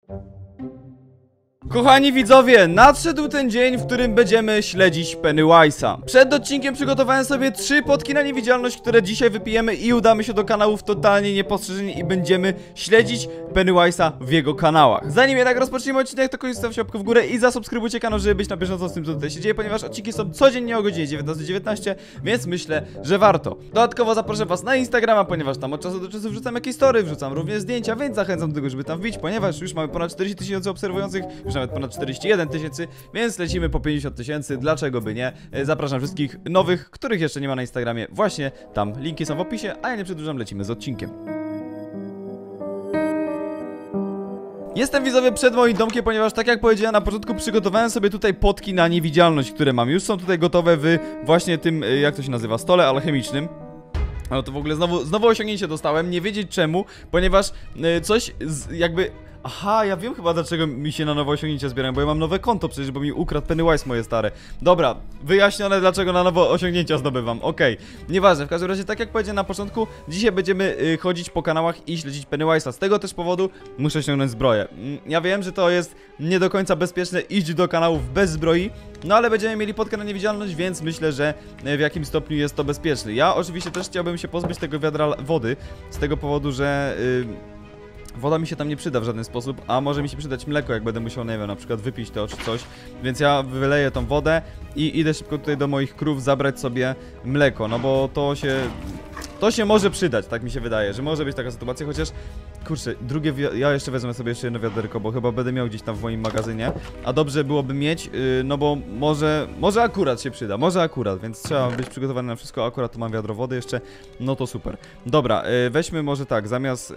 Kochani widzowie, nadszedł ten dzień, w którym będziemy śledzić Pennywise'a. Przed odcinkiem przygotowałem sobie 3 potki na niewidzialność, które dzisiaj wypijemy i udamy się do kanałów totalnie niepostrzeżeni i będziemy śledzić Pennywise'a w jego kanałach. Zanim jednak rozpoczniemy odcinek, to koniecznie zostawcie łapkę w górę i zasubskrybujcie kanał, żeby być na bieżąco z tym, co tutaj się dzieje, ponieważ odcinki są codziennie o godzinie 19:19, więc myślę, że warto. Dodatkowo zaproszę was na Instagrama, ponieważ tam od czasu do czasu wrzucam jakieś story, wrzucam również zdjęcia, więc zachęcam do tego, żeby tam wbić, ponieważ już mamy ponad 40 000 obserwujących, już nawet ponad 41 000, więc lecimy po 50 000, dlaczego by nie? Zapraszam wszystkich nowych, których jeszcze nie ma na Instagramie, właśnie tam, linki są w opisie, a ja nie przedłużam, lecimy z odcinkiem. Jestem widzowie przed moim domkiem, ponieważ tak jak powiedziałem na początku, przygotowałem sobie tutaj potki na niewidzialność, które mam. Już są tutaj gotowe w właśnie tym, jak to się nazywa, stole alchemicznym. No to w ogóle znowu osiągnięcie dostałem, nie wiedzieć czemu, ponieważ coś jakby... Aha, ja wiem chyba dlaczego mi się na nowe osiągnięcia zbierają, bo ja mam nowe konto przecież, bo mi ukradł Pennywise moje stare. Dobra, wyjaśnione dlaczego na nowo osiągnięcia zdobywam, okej. Nieważne, w każdym razie tak jak powiedziałem na początku, dzisiaj będziemy chodzić po kanałach i śledzić Pennywise'a. Z tego też powodu muszę ściągnąć zbroję. Ja wiem, że to jest nie do końca bezpieczne iść do kanałów bez zbroi, no ale będziemy mieli potkę na niewidzialność, więc myślę, że w jakimś stopniu jest to bezpieczne. Ja oczywiście też chciałbym się pozbyć tego wiadra wody, z tego powodu, że... woda mi się tam nie przyda w żaden sposób, a może mi się przydać mleko, jak będę musiał, nie wiem, na przykład wypić to czy coś. Więc ja wyleję tą wodę i idę szybko tutaj do moich krów zabrać sobie mleko, no bo to się może przydać, tak mi się wydaje, że może być taka sytuacja, chociaż... Kurczę, ja jeszcze wezmę sobie jeszcze jedno wiaderko, bo chyba będę miał gdzieś tam w moim magazynie. A dobrze byłoby mieć, no bo może akurat się przyda, może akurat, więc trzeba być przygotowany na wszystko. Akurat tu mam wiadro wody jeszcze, no to super. Dobra, weźmy może tak, zamiast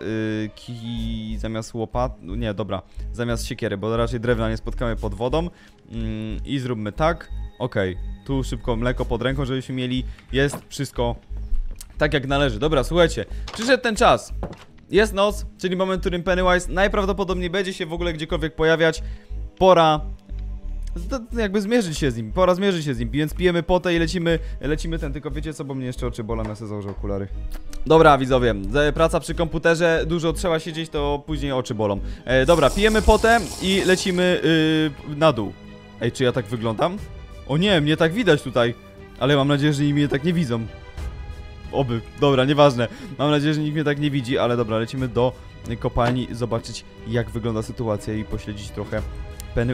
nie, dobra, zamiast siekiery, bo raczej drewna nie spotkamy pod wodą. I zróbmy tak, okej, tu szybko mleko pod ręką, żebyśmy mieli, jest wszystko tak jak należy. Dobra, słuchajcie, przyszedł ten czas. Jest noc, czyli moment, w którym Pennywise najprawdopodobniej będzie się w ogóle gdziekolwiek pojawiać. Pora jakby zmierzyć się z nim, więc pijemy potę i lecimy ten, tylko wiecie co, bo mnie jeszcze oczy bolą, ja sobie założę okulary. Dobra widzowie, praca przy komputerze, dużo trzeba siedzieć, to później oczy bolą. Dobra, pijemy potę i lecimy na dół. Ej, czy ja tak wyglądam? O nie, mnie tak widać tutaj, ale mam nadzieję, że mnie tak nie widzą. Oby, dobra, nieważne. Mam nadzieję, że nikt mnie tak nie widzi, ale dobra, lecimy do kopalni zobaczyć, jak wygląda sytuacja i pośledzić trochę Penny.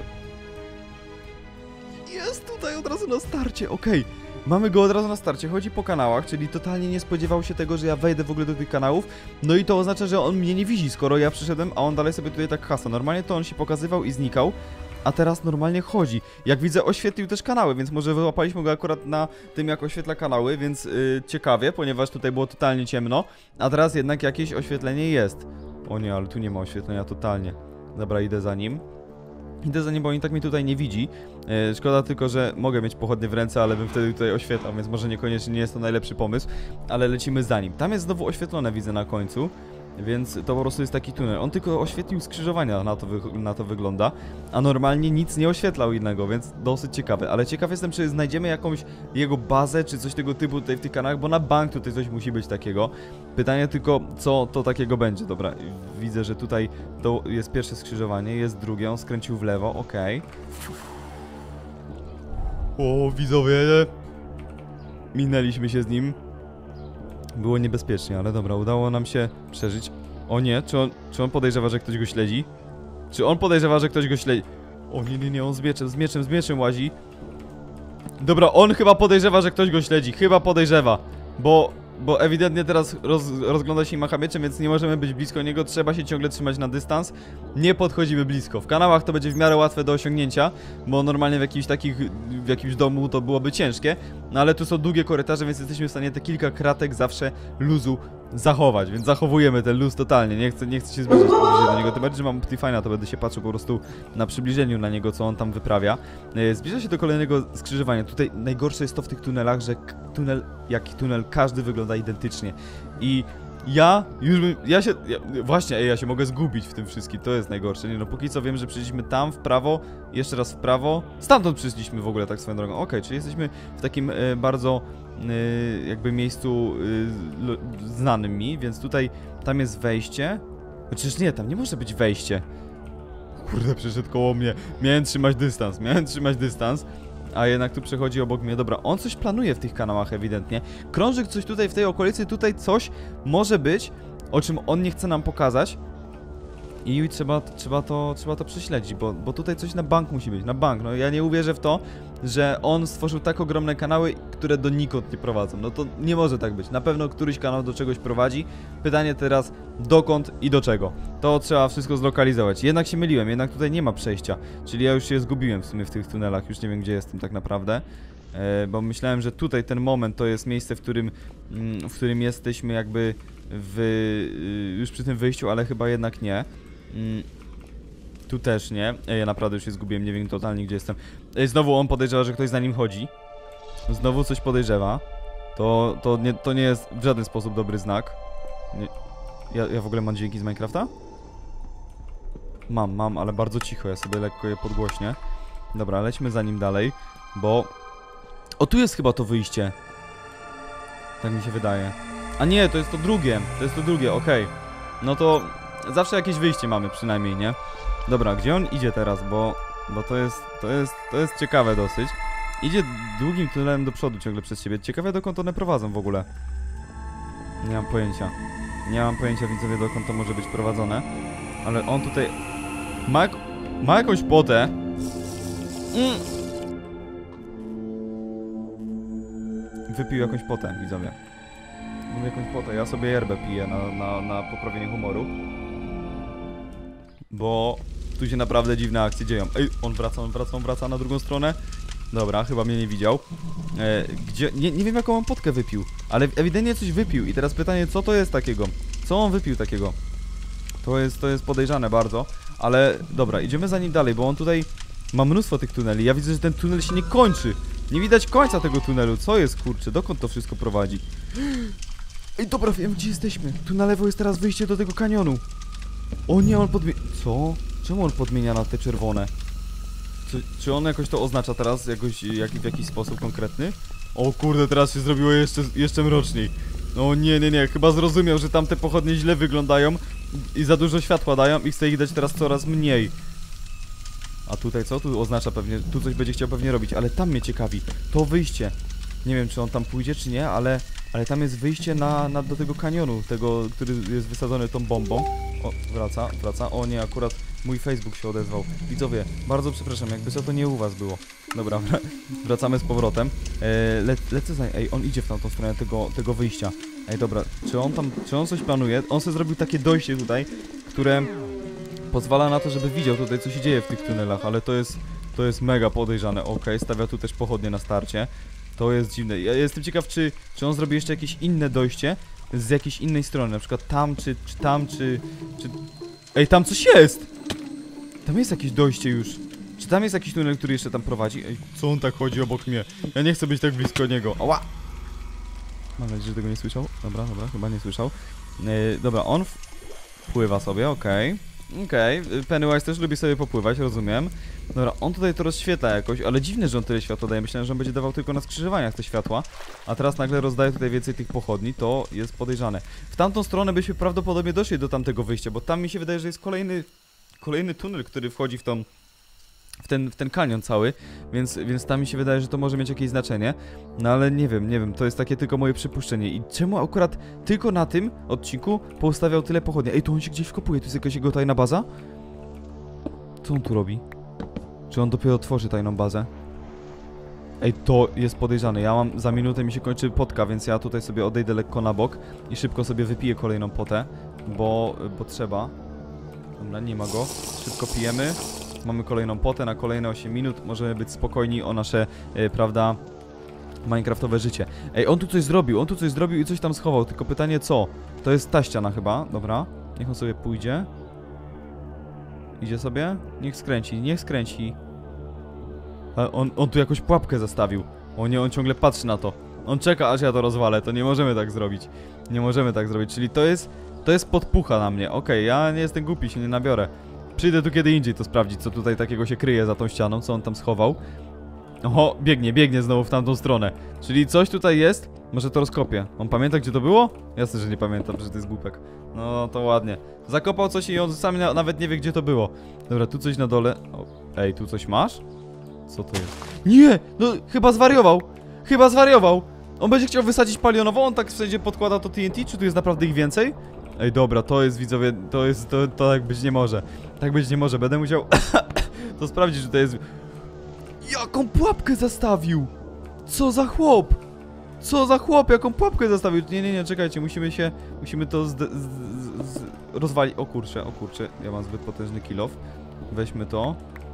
Jest tutaj od razu na starcie, okej. Mamy go od razu na starcie, chodzi po kanałach, czyli totalnie nie spodziewał się tego, że ja wejdę w ogóle do tych kanałów. No i to oznacza, że on mnie nie widzi, skoro ja przyszedłem, a on dalej sobie tutaj tak hasa. Normalnie to on się pokazywał i znikał, a teraz normalnie chodzi. Jak widzę, oświetlił też kanały, więc może wyłapaliśmy go akurat na tym, jak oświetla kanały, więc ciekawie, ponieważ tutaj było totalnie ciemno, a teraz jednak jakieś oświetlenie jest. O nie, ale tu nie ma oświetlenia totalnie. Dobra, idę za nim. Bo on i tak mnie tutaj nie widzi. Szkoda tylko, że mogę mieć pochodnie w ręce, ale bym wtedy tutaj oświetlał, więc może niekoniecznie nie jest to najlepszy pomysł, ale lecimy za nim. Tam jest znowu oświetlone, widzę na końcu. Więc to po prostu jest taki tunel. On tylko oświetlił skrzyżowania, na to wygląda. A normalnie nic nie oświetlał innego, więc dosyć ciekawe. Ale ciekaw jestem, czy znajdziemy jakąś jego bazę, czy coś tego typu tutaj w tych kanałach, bo na bank tutaj coś musi być takiego. Pytanie tylko, co to takiego będzie. Dobra, widzę, że tutaj to jest pierwsze skrzyżowanie, jest drugie, on skręcił w lewo, okej. O, widzowie! Minęliśmy się z nim. Było niebezpiecznie, ale dobra, udało nam się przeżyć. O nie, czy on podejrzewa, że ktoś go śledzi? Czy on podejrzewa, że ktoś go śledzi? O nie, on z mieczem łazi. Dobra, on chyba podejrzewa, że ktoś go śledzi. Chyba podejrzewa, bo ewidentnie teraz rozgląda się i macha mieczem, więc nie możemy być blisko niego. Trzeba się ciągle trzymać na dystans. Nie podchodzimy blisko. W kanałach to będzie w miarę łatwe do osiągnięcia, bo normalnie w jakimś domu to byłoby ciężkie. No ale tu są długie korytarze, więc jesteśmy w stanie te kilka kratek zawsze luzu zachować, więc zachowujemy ten luz totalnie. Nie chcę się zbliżyć do niego. Tym bardziej, że mam Optifine'a, to będę się patrzył po prostu na przybliżeniu na niego, co on tam wyprawia. Zbliża się do kolejnego skrzyżowania. Tutaj najgorsze jest to w tych tunelach, że tunel każdy wygląda identycznie. I ja się mogę zgubić w tym wszystkim, to jest najgorsze. Nie no, póki co wiem, że przyszliśmy tam w prawo, jeszcze raz w prawo. Stamtąd przyszliśmy w ogóle tak swoją drogą. Okej, czyli jesteśmy w takim bardzo jakby miejscu znanym mi, więc tutaj tam jest wejście. Chociaż nie, tam nie może być wejście. kurde, przeszedł koło mnie. Miałem trzymać dystans. A jednak tu przechodzi obok mnie. Dobra, on coś planuje w tych kanałach ewidentnie. Krąży coś tutaj w tej okolicy, tutaj coś może być, o czym on nie chce nam pokazać. I trzeba to prześledzić, bo tutaj coś na bank musi być, na bank. No ja nie uwierzę w to, że on stworzył tak ogromne kanały, które donikąd nie prowadzą. No to nie może tak być. Na pewno któryś kanał do czegoś prowadzi. Pytanie teraz, dokąd i do czego? To trzeba wszystko zlokalizować. Jednak się myliłem, jednak tutaj nie ma przejścia. Czyli ja już się zgubiłem w sumie w tych tunelach, już nie wiem gdzie jestem tak naprawdę. Bo myślałem, że tutaj ten moment to jest miejsce, w którym jesteśmy jakby już przy tym wyjściu, ale chyba jednak nie. Tu też nie. Ja naprawdę już się zgubiłem, nie wiem totalnie gdzie jestem. Znowu on podejrzewa, że ktoś za nim chodzi. Znowu coś podejrzewa. To nie jest w żaden sposób dobry znak. Nie. Ja w ogóle mam dźwięki z Minecrafta? Mam, ale bardzo cicho, ja sobie lekko je podgłośnię. Dobra, lećmy za nim dalej, bo... O, tu jest chyba to wyjście. Tak mi się wydaje. A nie, to jest to drugie, okej. No to... Zawsze jakieś wyjście mamy przynajmniej, nie? Dobra, gdzie on idzie teraz, bo to jest ciekawe dosyć. Idzie długim tunelem do przodu ciągle przez siebie. Ciekawe dokąd one prowadzą w ogóle. Nie mam pojęcia. Nie mam pojęcia, widzowie, dokąd to może być prowadzone. Ale on tutaj... Ma jakąś potę. Wypił jakąś potę, widzowie. Mówię jakąś potę. Ja sobie yerbę piję na poprawienie humoru. Bo tu się naprawdę dziwne akcje dzieją. Ej, on wraca na drugą stronę. Dobra, chyba mnie nie widział. Nie wiem jaką on potkę wypił, ale ewidentnie coś wypił. I teraz pytanie, co to jest takiego? Co on wypił takiego? To jest podejrzane bardzo. Ale dobra, idziemy za nim dalej, bo on tutaj ma mnóstwo tych tuneli. Ja widzę, że ten tunel się nie kończy. Nie widać końca tego tunelu. Co jest, kurczę? Dokąd to wszystko prowadzi? Ej, dobra, wiem gdzie jesteśmy. Tu na lewo jest teraz wyjście do tego kanionu. O nie, on podmienia... Co? Czemu on podmienia na te czerwone? Czy on jakoś to oznacza teraz? W jakiś sposób konkretny? O kurde, teraz się zrobiło jeszcze mroczniej. O nie, chyba zrozumiał, że tamte pochodnie źle wyglądają i za dużo światła dają i chce ich dać teraz coraz mniej. A tutaj co? Tu oznacza pewnie... Tu coś będzie chciał pewnie robić, ale tam mnie ciekawi. To wyjście. Nie wiem, czy on tam pójdzie, czy nie, ale tam jest wyjście do tego kanionu, który jest wysadzony tą bombą. O, wraca. O nie, akurat mój Facebook się odezwał. Widzowie, bardzo przepraszam, jakby co to nie u was było. Dobra, wracamy z powrotem. Lecę za... Ej, on idzie w tamtą stronę tego wyjścia. Ej, dobra, czy on coś planuje? On sobie zrobił takie dojście tutaj, które pozwala na to, żeby widział tutaj, co się dzieje w tych tunelach, ale to jest mega podejrzane. Okej, stawia tu też pochodnie na starcie. To jest dziwne. Ja jestem ciekaw, czy on zrobi jeszcze jakieś inne dojście z jakiejś innej strony, na przykład tam, czy tam, czy... Ej, tam coś jest! Tam jest jakieś dojście już. Czy tam jest jakiś tunel, który jeszcze tam prowadzi? Ej, co on tak chodzi obok mnie? Ja nie chcę być tak blisko niego. Ała! Mam nadzieję, że tego nie słyszał. Dobra, chyba nie słyszał. Dobra, on pływa sobie, okej. Pennywise też lubi sobie popływać, rozumiem. Dobra, on tutaj to rozświetla jakoś, ale dziwne, że on tyle światła daje. Myślałem, że on będzie dawał tylko na skrzyżowaniach te światła. A teraz nagle rozdaje tutaj więcej tych pochodni, to jest podejrzane. W tamtą stronę byśmy prawdopodobnie doszli do tamtego wyjścia, bo tam mi się wydaje, że jest kolejny tunel, który wchodzi w ten kanion cały, więc tam mi się wydaje, że to może mieć jakieś znaczenie. No ale nie wiem, to jest takie tylko moje przypuszczenie. I czemu akurat tylko na tym odcinku poustawiał tyle pochodni? Ej, tu on się gdzieś wkopuje, tu jest jakaś jego tajna baza? Co on tu robi? Czy on dopiero tworzy tajną bazę? Ej, to jest podejrzane. Za minutę mi się kończy potka, więc ja tutaj sobie odejdę lekko na bok i szybko sobie wypiję kolejną potę, bo trzeba. Dobra, nie ma go. Szybko pijemy. Mamy kolejną potę na kolejne 8 minut. Możemy być spokojni o nasze, prawda, minecraftowe życie. Ej, on tu coś zrobił i coś tam schował. Tylko pytanie co? To jest ta ściana chyba. Dobra, niech on sobie pójdzie. Idzie sobie? Niech skręci. Ale on tu jakąś pułapkę zastawił. O nie, on ciągle patrzy na to. On czeka, aż ja to rozwalę. To nie możemy tak zrobić. Czyli to jest podpucha na mnie. Okej, ja nie jestem głupi, się nie nabiorę. Przyjdę tu kiedy indziej to sprawdzić, co tutaj takiego się kryje za tą ścianą, co on tam schował. Oho, biegnie znowu w tamtą stronę. Czyli coś tutaj jest? Może to rozkopię. On pamięta, gdzie to było? Jasne, że nie pamiętam, że to jest głupek. No to ładnie. Zakopał coś i on sam nawet nie wie, gdzie to było. Dobra, tu coś na dole. O, ej, tu coś masz? Co to jest? Nie! No, chyba zwariował! Chyba zwariował! On będzie chciał wysadzić palionowo, on tak w sensie podkłada to TNT, czy tu jest naprawdę ich więcej? Ej, dobra, to jest, widzowie, to tak być nie może. Tak być nie może, będę musiał to sprawdzić, że to jest... Jaką pułapkę zastawił! Co za chłop! Co za chłop, jaką pułapkę zastawił? Nie, czekajcie, musimy to rozwalić. O kurczę, ja mam zbyt potężny kill off. Weźmy to.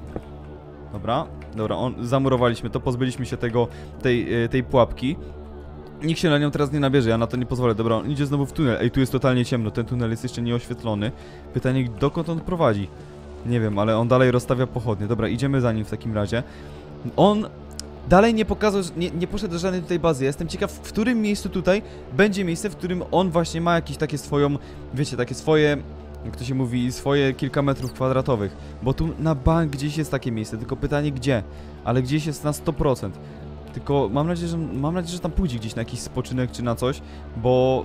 Dobra, zamurowaliśmy to, pozbyliśmy się tej pułapki. Nikt się na nią teraz nie nabierze, ja na to nie pozwolę. Dobra, on idzie znowu w tunel. Ej, tu jest totalnie ciemno, ten tunel jest jeszcze nieoświetlony. Pytanie, dokąd on prowadzi? Nie wiem, ale on dalej rozstawia pochodnie. Dobra, idziemy za nim w takim razie. On dalej nie pokazał, nie poszedł do żadnej tutaj bazy. Ja jestem ciekaw, w którym miejscu tutaj będzie miejsce, w którym on właśnie ma jakieś takie swoją, wiecie, takie swoje, jak to się mówi, swoje kilka metrów kwadratowych. Bo tu na bank gdzieś jest takie miejsce, tylko pytanie gdzie? Ale gdzieś jest na 100%. Tylko mam nadzieję, że tam pójdzie gdzieś na jakiś spoczynek czy na coś, bo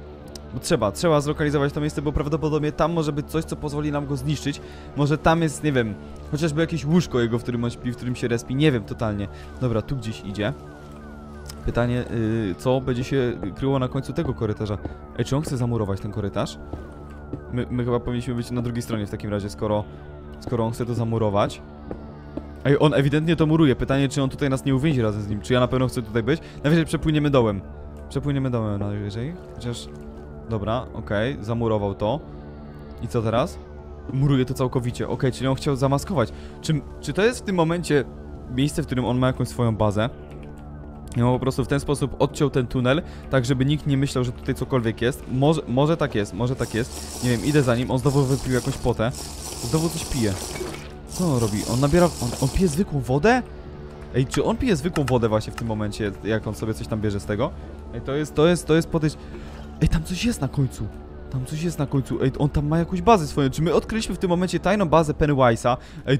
trzeba zlokalizować to miejsce, bo prawdopodobnie tam może być coś, co pozwoli nam go zniszczyć. Może tam jest, nie wiem, chociażby jakieś łóżko jego, w którym on śpi, w którym się respi, nie wiem totalnie. Dobra, tu gdzieś idzie. Pytanie, co będzie się kryło na końcu tego korytarza? Ej, czy on chce zamurować ten korytarz? My chyba powinniśmy być na drugiej stronie w takim razie, skoro on chce to zamurować. Ej, on ewidentnie to muruje. Pytanie, czy on tutaj nas nie uwięzi razem z nim. Czy ja na pewno chcę tutaj być? Najwyżej przepłyniemy dołem. Najwyżej. Chociaż... Dobra, okej, zamurował to. I co teraz? Muruje to całkowicie. Okej, czyli on chciał zamaskować. Czy to jest w tym momencie miejsce, w którym on ma jakąś swoją bazę? I on po prostu w ten sposób odciął ten tunel, tak żeby nikt nie myślał, że tutaj cokolwiek jest. Może tak jest. Nie wiem, idę za nim. On znowu wypił jakąś potę. Znowu coś pije. Co on robi? On nabiera... On pije zwykłą wodę? Ej, czy on pije zwykłą wodę właśnie w tym momencie, jak on sobie coś tam bierze z tego? Ej, to jest Ej, tam coś jest na końcu. Ej, on tam ma jakąś bazę swoją. Czy my odkryliśmy w tym momencie tajną bazę Pennywise'a? Ej,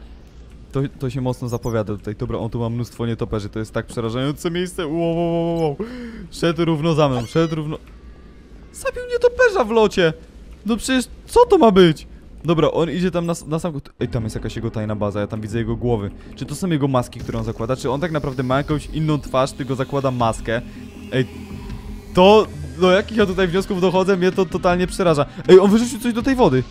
to się mocno zapowiada tutaj. Dobra, on tu ma mnóstwo nietoperzy. To jest tak przerażające miejsce. Wow. Szedł równo za mną, Zabił nietoperza w locie. No przecież, co to ma być? Dobra, on idzie tam na sam... Ej, tam jest jakaś jego tajna baza, ja tam widzę jego głowy. Czy to są jego maski, które on zakłada? Czy on tak naprawdę ma jakąś inną twarz, tylko zakłada maskę? Ej, do jakich ja tutaj wniosków dochodzę, mnie to totalnie przeraża. Ej, on wyrzucił coś do tej wody.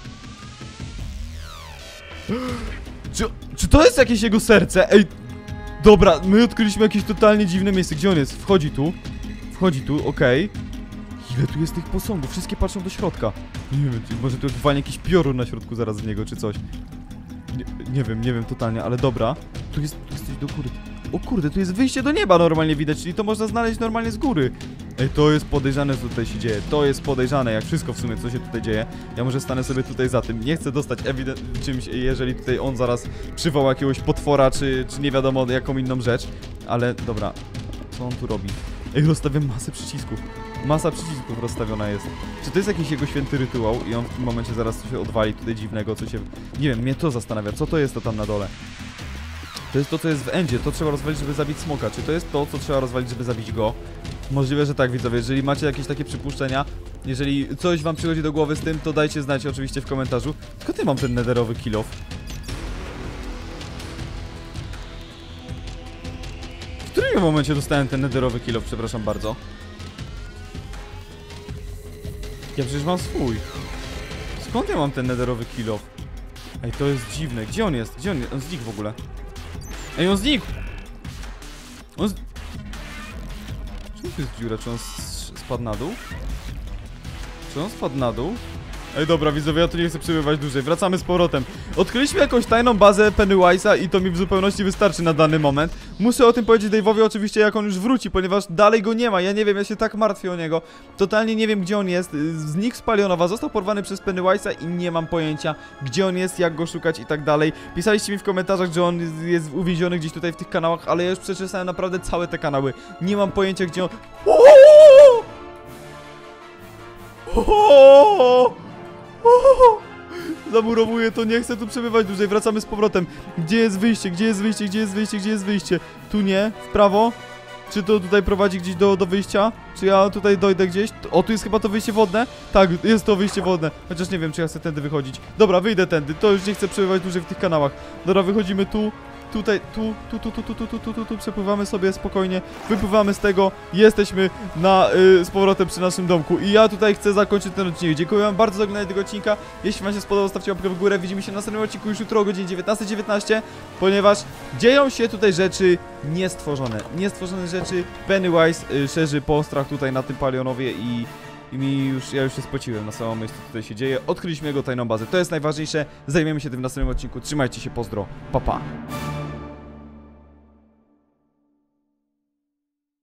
Czy to jest jakieś jego serce? Ej, dobra, my odkryliśmy jakieś totalnie dziwne miejsce. Gdzie on jest? Wchodzi tu, okej. Ile tu jest tych posągów? Wszystkie patrzą do środka. Nie wiem, może tu walnie jakiś piorun na środku zaraz z niego, czy coś. Nie wiem totalnie, ale dobra. Tu jest coś do góry. O kurde, tu jest wyjście do nieba normalnie widać, czyli to można znaleźć normalnie z góry. Ej, to jest podejrzane, co tutaj się dzieje. To jest podejrzane, jak wszystko w sumie, co się tutaj dzieje. Ja może stanę sobie tutaj za tym. Nie chcę dostać czymś, jeżeli tutaj on zaraz przywoła jakiegoś potwora, czy nie wiadomo jaką inną rzecz. Ale dobra, co on tu robi? Ej, rozstawiam masę przycisków. Masa przycisków rozstawiona jest. Czy to jest jakiś jego święty rytuał i on w tym momencie zaraz coś odwali tutaj dziwnego, co się... Nie wiem, mnie to zastanawia. Co to jest to tam na dole? To jest to, co jest w endzie. To trzeba rozwalić, żeby zabić smoka. Czy to jest to, co trzeba rozwalić, żeby zabić go? Możliwe, że tak, widzowie. Jeżeli macie jakieś takie przypuszczenia, jeżeli coś wam przychodzi do głowy z tym, to dajcie znać oczywiście w komentarzu. Skąd ja mam ten nederowy kill off? W którym momencie dostałem ten nederowy kill off, przepraszam bardzo? Ja przecież mam swój. Skąd ja mam ten nederowy kill off? Ej, to jest dziwne. Gdzie on jest? On znikł w ogóle. Ej, on znikł! Czemu tu jest dziura? Czy on spadł na dół? Ej, dobra, widzowie, ja tu nie chcę przebywać dłużej. Wracamy z powrotem. Odkryliśmy jakąś tajną bazę Pennywise'a i to mi w zupełności wystarczy na dany moment. Muszę o tym powiedzieć Dave'owi oczywiście, jak on już wróci, ponieważ dalej go nie ma. Ja nie wiem, ja się tak martwię o niego. Totalnie nie wiem, gdzie on jest. Znikł z Palionowa, został porwany przez Pennywise'a i nie mam pojęcia, gdzie on jest, jak go szukać i tak dalej. Pisaliście mi w komentarzach, że on jest uwięziony gdzieś tutaj w tych kanałach, ale ja już przeczytałem naprawdę całe te kanały. Nie mam pojęcia, gdzie on... Zamurowuję to, nie chcę tu przebywać dłużej, wracamy z powrotem. Gdzie jest wyjście, gdzie jest wyjście, gdzie jest wyjście, gdzie jest wyjście? Tu nie, w prawo? Czy to tutaj prowadzi gdzieś do wyjścia? Czy ja tutaj dojdę gdzieś? O, tu jest chyba to wyjście wodne? Tak, jest to wyjście wodne. Chociaż nie wiem, czy ja chcę tędy wychodzić. Dobra, wyjdę tędy, to już nie chcę przebywać dłużej w tych kanałach. Dobra, wychodzimy tu. Tutaj, tu, przepływamy sobie spokojnie, wypływamy z tego, jesteśmy z powrotem przy naszym domku i ja tutaj chcę zakończyć ten odcinek. Dziękuję wam bardzo za oglądanie tego odcinka, jeśli wam się spodobał, stawcie łapkę w górę, widzimy się na następnym odcinku już jutro o godzinie 19:19, ponieważ dzieją się tutaj rzeczy niestworzone rzeczy. Pennywise szerzy postrach tutaj na tym palionowie i ja już się spociłem na samą myśl, co tutaj się dzieje. Odkryliśmy jego tajną bazę, to jest najważniejsze, zajmiemy się tym w następnym odcinku, trzymajcie się, pozdro, pa pa.